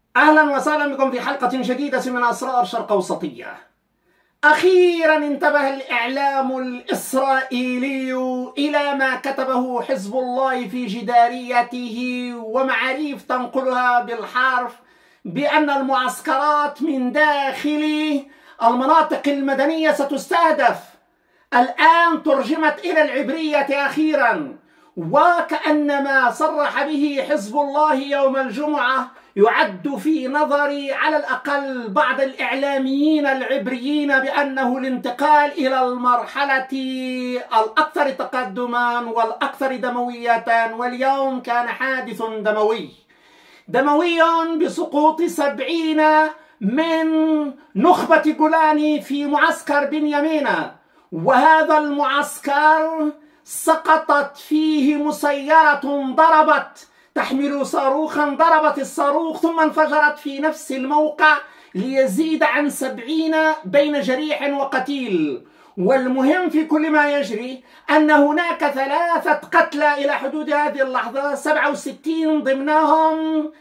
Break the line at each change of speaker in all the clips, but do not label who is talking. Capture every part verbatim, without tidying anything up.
أهلا وسهلا بكم في حلقة جديدة من أسرار شرق أوسطية. أخيرا انتبه الإعلام الإسرائيلي إلى ما كتبه حزب الله في جداريته ومعاريف تنقلها بالحرف بأن المعسكرات من داخل المناطق المدنية ستستهدف. الآن ترجمت إلى العبرية أخيرا، وكأنما صرح به حزب الله يوم الجمعة يعد في نظري على الأقل بعض الإعلاميين العبريين بأنه الانتقال إلى المرحلة الأكثر تقدما والأكثر دموية. واليوم كان حادث دموي دموي بسقوط سبعين من نخبة جولاني في معسكر بنيامين، وهذا المعسكر سقطت فيه مسيرة ضربت تحمل صاروخا، ضربت الصاروخ ثم انفجرت في نفس الموقع ليزيد عن سبعين بين جريح وقتيل. والمهم في كل ما يجري أن هناك ثلاثة قتلى إلى حدود هذه اللحظة، سبعة وستين ضمنهم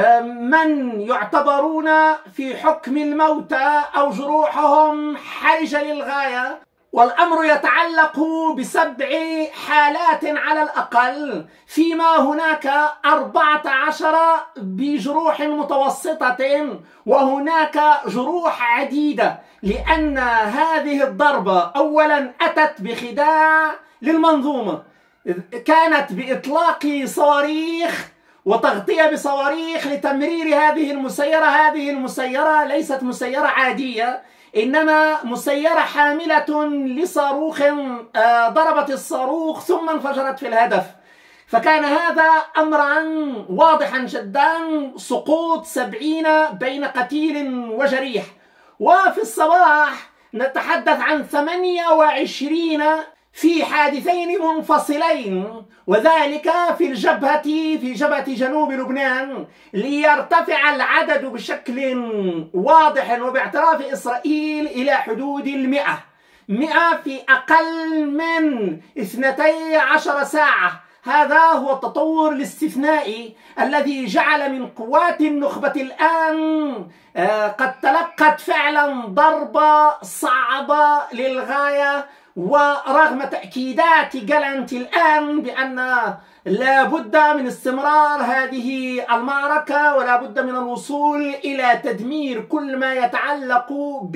من يعتبرون في حكم الموتى أو جروحهم حرجة للغاية. والأمر يتعلق بسبع حالات على الأقل، فيما هناك أربعة عشر بجروح متوسطة وهناك جروح عديدة، لأن هذه الضربة أولا أتت بخداع للمنظومة، كانت بإطلاق صواريخ وتغطية بصواريخ لتمرير هذه المسيرة. هذه المسيرة ليست مسيرة عادية، إنما مسيرة حاملة لصاروخ ضربت الصاروخ ثم انفجرت في الهدف. فكان هذا أمرا واضحا جدا، سقوط سبعين بين قتيل وجريح. وفي الصباح نتحدث عن ثمانية وعشرين في حادثين منفصلين، وذلك في الجبهة في جبهة جنوب لبنان، ليرتفع العدد بشكل واضح وباعتراف إسرائيل إلى حدود المئة مئة في أقل من اثنتي عشر ساعة. هذا هو التطور الاستثنائي الذي جعل من قوات النخبة الآن قد تلقت فعلا ضربة صعبة للغاية، ورغم تأكيدات جالنت الآن بأن لا بد من استمرار هذه المعركة ولا بد من الوصول إلى تدمير كل ما يتعلق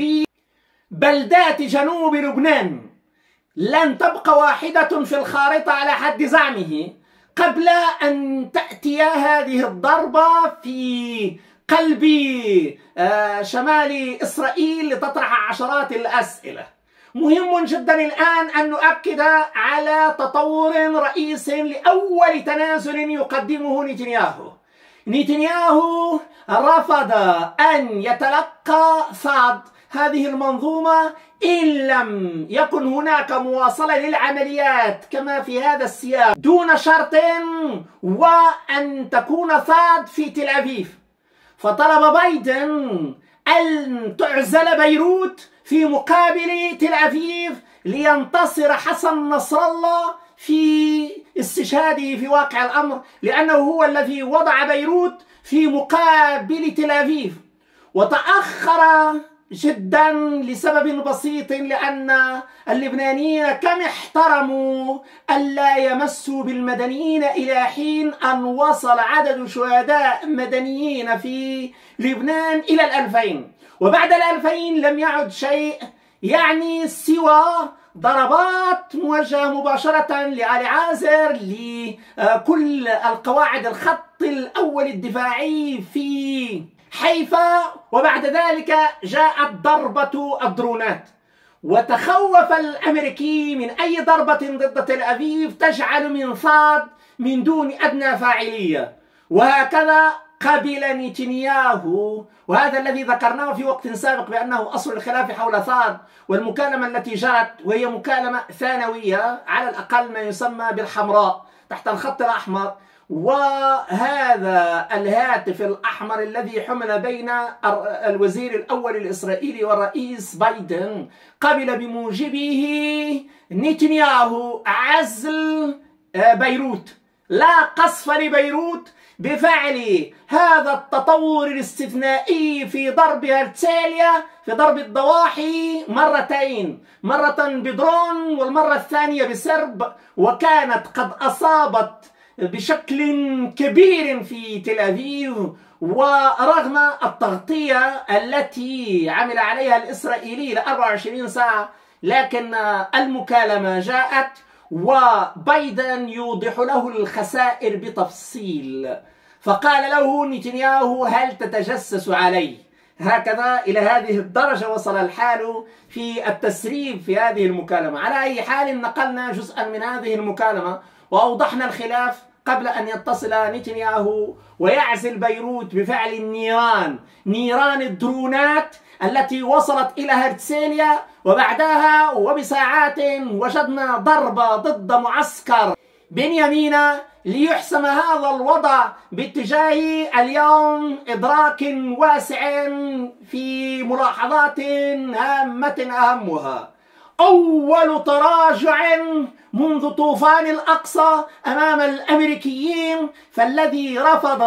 ببلدات جنوب لبنان، لن تبقى واحدة في الخارطة على حد زعمه قبل أن تأتي هذه الضربة في قلب شمال إسرائيل لتطرح عشرات الأسئلة. مهم جدا الآن أن نؤكد على تطور رئيس لأول تنازل يقدمه نتنياهو. نتنياهو رفض أن يتلقى ثاد هذه المنظومة إن لم يكن هناك مواصلة للعمليات كما في هذا السياق دون شرط، وأن تكون ثاد في تل أبيب. فطلب بايدن أن تعزل بيروت في مقابل تل أبيب لينتصر حسن نصر الله في استشهاده في واقع الأمر، لأنه هو الذي وضع بيروت في مقابل تل أبيب. وتأخر جدا لسبب بسيط، لأن اللبنانيين كم احترموا ألا يمسوا بالمدنيين إلى حين أن وصل عدد شهداء مدنيين في لبنان إلى الألفين، وبعد الألفين لم يعد شيء يعني سوى ضربات موجهة مباشرة لآل عازر لكل القواعد الخط الأول الدفاعي في حيفا، وبعد ذلك جاءت ضربة الدرونات. وتخوف الأمريكي من أي ضربة ضد تل أبيب تجعل من ثاد من دون أدنى فاعلية، وهكذا قبل نتنياهو. وهذا الذي ذكرناه في وقت سابق بأنه أصل الخلاف حول ثاد، والمكالمة التي جرت وهي مكالمة ثانوية على الأقل ما يسمى بالحمراء تحت الخط الأحمر. وهذا الهاتف الأحمر الذي حمل بين الوزير الأول الإسرائيلي والرئيس بايدن قبل بموجبه نتنياهو عزل بيروت لا قصف لبيروت بفعل هذا التطور الاستثنائي في ضرب هرتساليا في ضرب الضواحي مرتين، مرة بدرون والمرة الثانية بسرب، وكانت قد أصابت بشكل كبير في تل أبيب. ورغم التغطية التي عمل عليها الإسرائيلي ل أربعة وعشرين ساعة، لكن المكالمة جاءت وبايدن يوضح له الخسائر بتفصيل، فقال له نتنياهو هل تتجسس علي؟ هكذا إلى هذه الدرجة وصل الحال في التسريب في هذه المكالمة. على أي حال نقلنا جزءا من هذه المكالمة وأوضحنا الخلاف قبل أن يتصل نتنياهو ويعزل بيروت بفعل النيران، نيران الدرونات التي وصلت إلى هرتساليا، وبعدها وبساعات وجدنا ضربة ضد معسكر بنيامين ليحسم هذا الوضع باتجاه اليوم إدراك واسع في ملاحظات هامة أهمها: أول تراجع منذ طوفان الأقصى أمام الأمريكيين، فالذي رفض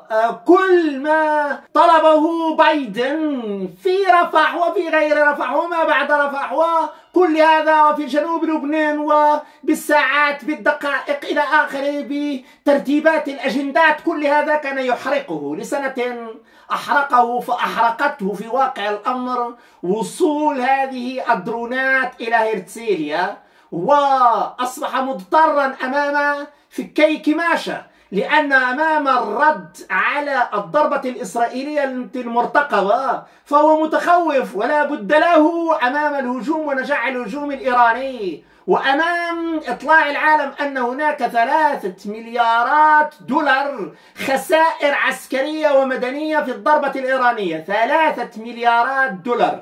كل ما طلبه بايدن في رفح وفي غير رفح وما بعد رفح وكل هذا وفي جنوب لبنان وبالساعات بالدقائق إلى آخره بترتيبات الأجندات، كل هذا كان يحرقه لسنة، أحرقه فأحرقته في واقع الأمر وصول هذه الدرونات إلى هرتساليا، وأصبح مضطرا أمام فكي كماشة، لأن أمام الرد على الضربة الإسرائيلية المرتقبة فهو متخوف ولا بد له أمام الهجوم ونجاح الهجوم الإيراني، وأمام إطلاع العالم أن هناك ثلاثة مليارات دولار خسائر عسكرية ومدنية في الضربة الإيرانية، ثلاثة مليارات دولار.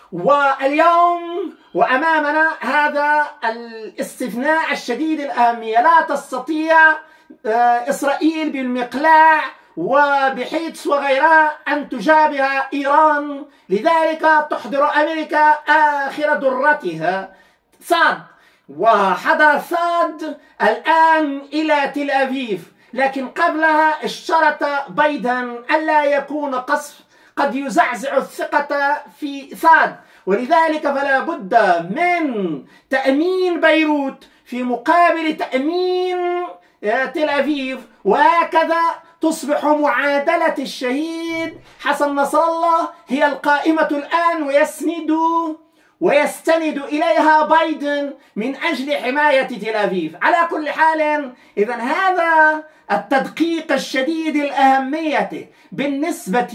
واليوم وأمامنا هذا الاستثناء الشديد الأهمية، لا تستطيع إسرائيل بالمقلاع وبحيث وغيرها أن تجابه إيران، لذلك تحضر أمريكا آخر درتها ثاد، وحضر ثاد الآن إلى تل أبيب، لكن قبلها اشترط بايدن ألا يكون قصف قد يزعزع الثقة في ثاد، ولذلك فلا بد من تأمين بيروت في مقابل تأمين تل أبيب، وهكذا تصبح معادلة الشهيد حسن نصر الله هي القائمة الآن، ويسند ويستند إليها بايدن من أجل حماية تل أبيب. على كل حال، إذا هذا التدقيق الشديد الأهمية بالنسبة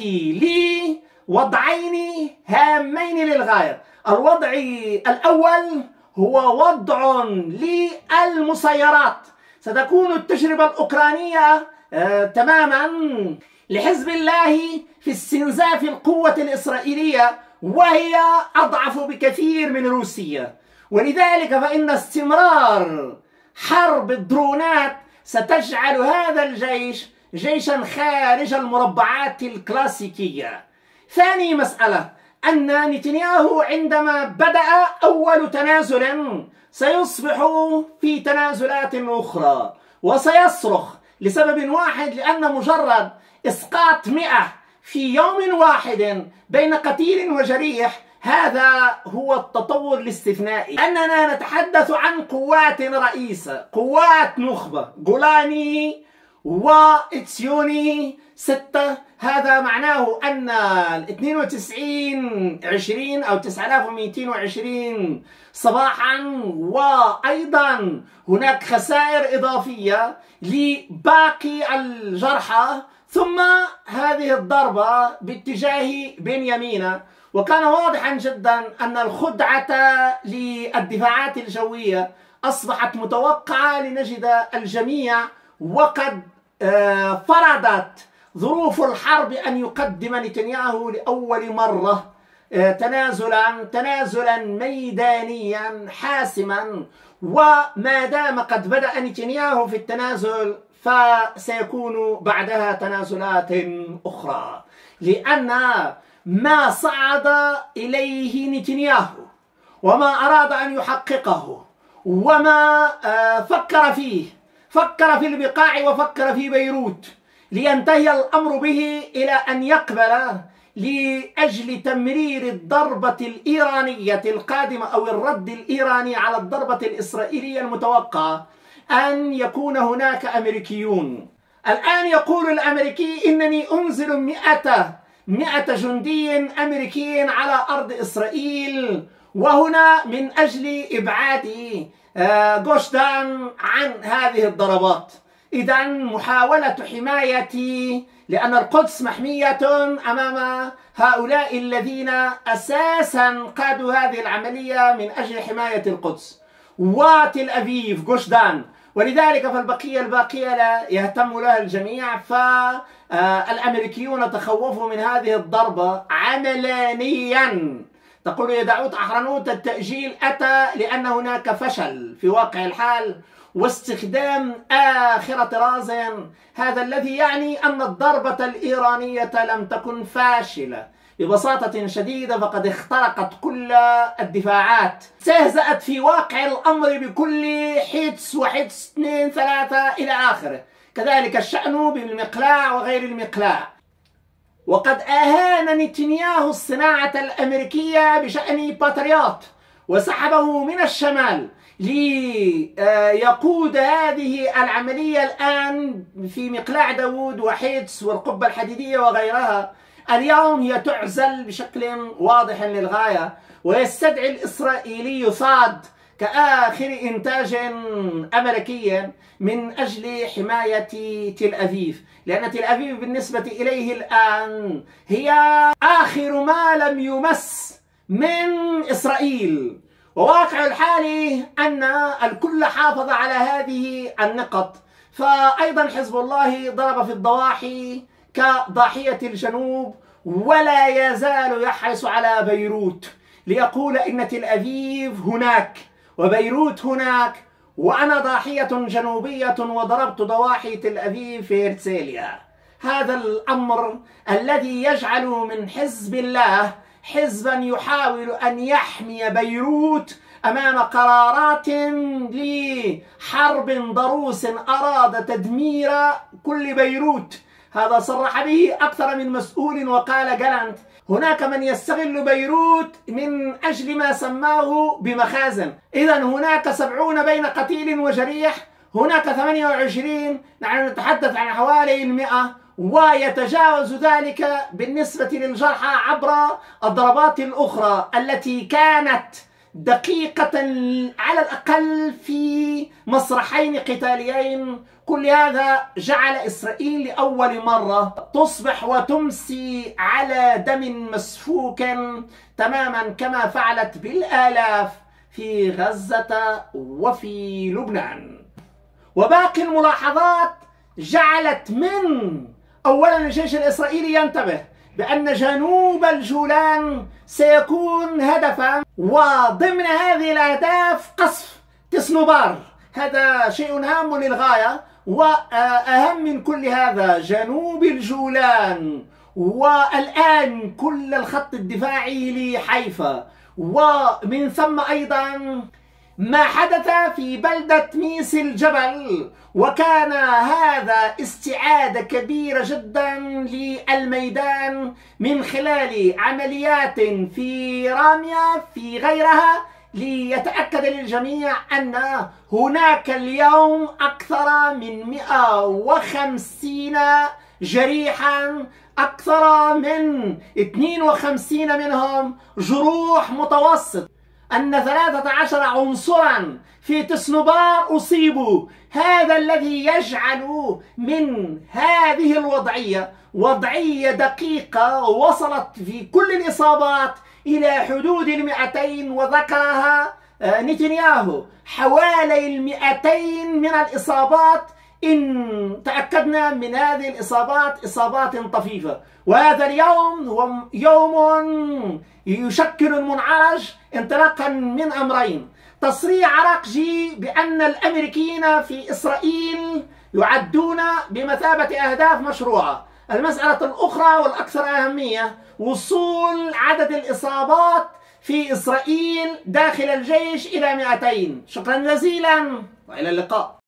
لوضعين هامين للغاية. الوضع الأول هو وضع للمسيرات، ستكون التجربة الأوكرانية آه تماما لحزب الله في استنزاف القوة الإسرائيلية، وهي أضعف بكثير من روسيا، ولذلك فإن استمرار حرب الدرونات ستجعل هذا الجيش جيشا خارج المربعات الكلاسيكية. ثاني مسألة أن نتنياهو عندما بدأ أول تنازل سيصبح في تنازلات أخرى وسيصرخ لسبب واحد، لأن مجرد إسقاط مئة في يوم واحد بين قتيل وجريح هذا هو التطور الاستثنائي. أننا نتحدث عن قوات رئيسة، قوات نخبة، جولاني وإتسيوني ستة، هذا معناه أن اثنين وتسعين عشرين أو تسعة آلاف ومئتين وعشرين صباحا، وأيضا هناك خسائر إضافية لباقي الجرحى، ثم هذه الضربة باتجاه بنيامين. وكان واضحا جدا أن الخدعة للدفاعات الجوية أصبحت متوقعة لنجد الجميع، وقد فرضت ظروف الحرب أن يقدم نتنياهو لأول مرة تنازلا تنازلا ميدانيا حاسما، وما دام قد بدأ نتنياهو في التنازل فسيكون بعدها تنازلات أخرى، لأن ما صعد إليه نتنياهو وما أراد أن يحققه وما فكر فيه فكر في البقاع وفكر في بيروت لينتهي الأمر به إلى أن يقبل لأجل تمرير الضربة الإيرانية القادمة أو الرد الإيراني على الضربة الإسرائيلية المتوقعة أن يكون هناك أمريكيون. الآن يقول الأمريكي إنني أنزل مئة مئة جندي أمريكي على أرض إسرائيل، وهنا من أجل إبعاد غوش دان عن هذه الضربات. إذا محاولة حماية، لأن القدس محمية أمام هؤلاء الذين أساسا قادوا هذه العملية من أجل حماية القدس وتل أبيب غوش دان، ولذلك فالبقية الباقية لا يهتم لها الجميع. فالأمريكيون تخوفوا من هذه الضربة عملانيا. تقول يا داود أحرنوت التأجيل أتى لأن هناك فشل في واقع الحال واستخدام آخر طراز، هذا الذي يعني أن الضربة الإيرانية لم تكن فاشلة ببساطة شديدة، فقد اخترقت كل الدفاعات، استهزأت في واقع الأمر بكل حدس وحدس اثنين ثلاثة إلى آخره. كذلك الشأن بالمقلاع وغير المقلاع. وقد أهان نتنياهو الصناعة الأمريكية بشأن باتريوت وسحبه من الشمال ليقود هذه العملية الآن في مقلاع داود وحدس والقبة الحديدية وغيرها. اليوم هي تعزل بشكل واضح للغاية، ويستدعي الإسرائيلي صاد كآخر إنتاج أمريكي من أجل حماية تل أبيب، لأن تل أبيب بالنسبة إليه الآن هي آخر ما لم يمس من إسرائيل. وواقع الحال أن الكل حافظ على هذه النقط. فأيضا حزب الله ضرب في الضواحي كضاحية الجنوب، ولا يزال يحرص على بيروت ليقول إن تل أبيب هناك وبيروت هناك، وأنا ضاحية جنوبية وضربت ضواحي تل أبيب في هرتسيليا. هذا الأمر الذي يجعل من حزب الله حزبا يحاول أن يحمي بيروت أمام قرارات لحرب ضروس أراد تدمير كل بيروت. هذا صرح به أكثر من مسؤول، وقال جالانت هناك من يستغل بيروت من أجل ما سماه بمخازن. إذا هناك سبعون بين قتيل وجريح، هناك ثمانية وعشرين، نحن نتحدث عن حوالي المئة، ويتجاوز ذلك بالنسبة للجرحى عبر الضربات الأخرى التي كانت دقيقة على الأقل في مسرحين قتاليين. كل هذا جعل إسرائيل لأول مرة تصبح وتمسي على دم مسفوك تماما كما فعلت بالآلاف في غزة وفي لبنان. وباقي الملاحظات جعلت من أولا الجيش الإسرائيلي ينتبه بأن جنوب الجولان سيكون هدفا، وضمن هذه الأهداف قصف تسنوبار. هذا شيء هام للغاية. وأهم من كل هذا جنوب الجولان، والآن كل الخط الدفاعي لحيفا، ومن ثم أيضا ما حدث في بلدة ميس الجبل، وكان هذا استعادة كبيرة جدا للميدان من خلال عمليات في رامية في غيرها، ليتأكد للجميع أن هناك اليوم أكثر من مئة وخمسين جريحا، أكثر من اثنين وخمسين منهم جروح متوسط، أن ثلاثة عشر عنصرا في تسنوبار أصيبوا. هذا الذي يجعل من هذه الوضعية وضعية دقيقة وصلت في كل الإصابات إلى حدود المئتين، وذكرها نتنياهو حوالي المئتين من الإصابات إن تأكدنا من هذه الإصابات إصابات طفيفة. وهذا اليوم هو يوم يشكل المنعرج انطلاقا من أمرين: تصريح عراقجي بأن الأمريكيين في إسرائيل يعدون بمثابة أهداف مشروعة. المسألة الأخرى والأكثر أهمية وصول عدد الإصابات في إسرائيل داخل الجيش إلى مئتين. شكرا جزيلا وإلى اللقاء.